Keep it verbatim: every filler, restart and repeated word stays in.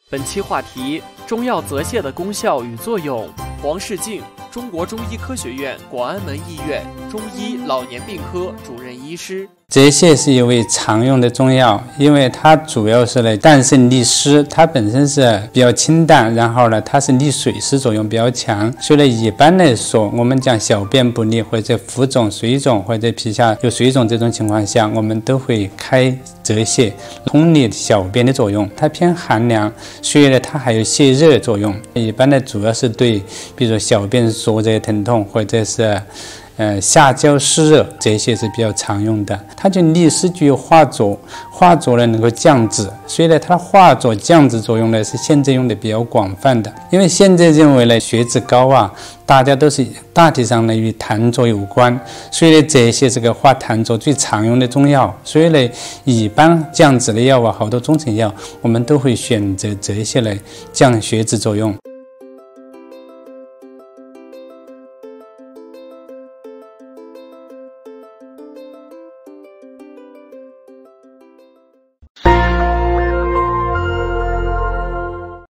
本期话题：中药泽泻的功效与作用。王世静，中国中医科学院广安门医院中医老年病科主任医师。 泽泻是一味常用的中药，因为它主要是来淡渗利湿，它本身是比较清淡，然后呢，它是利水湿作用比较强，所以呢，一般来说，我们讲小便不利或者浮肿、水肿或者皮下有水肿这种情况下，我们都会开泽泻，通利小便的作用。它偏寒凉，所以呢，它还有泻热作用。一般呢，主要是对，比如小便灼热疼痛或者是。呃，下焦湿热这些是比较常用的，它就利湿具有化浊，化浊呢能够降脂，所以呢它化浊降脂作用呢是现在用的比较广泛的。因为现在认为呢血脂高啊，大家都是大体上呢与痰浊有关，所以呢这些这个化痰浊最常用的中药，所以呢一般降脂的药啊，好多中成药我们都会选择这些来降血脂作用。